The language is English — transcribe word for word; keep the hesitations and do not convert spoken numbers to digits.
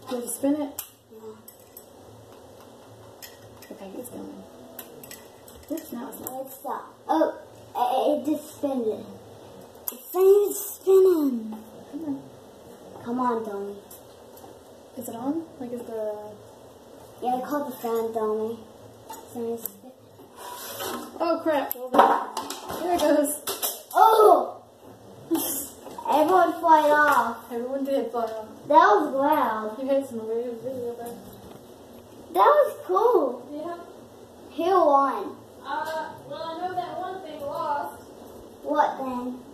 You have to spin it? Yeah. Okay, it's going. Oops, now it's not. Let's stop. Oh, it, it just spin it. It's saying it's spinning. Come on. Come on, dummy. Is it on? Like, is the... Yeah, I called the fan dummy. It's saying it's spinning. Oh, crap. Hold on. There it goes. Oh! Everyone fly off. Everyone did fly off. That was loud. You had some video video there. That was cool. Yeah. Who won? Uh, well, I know that one thing lost. What then?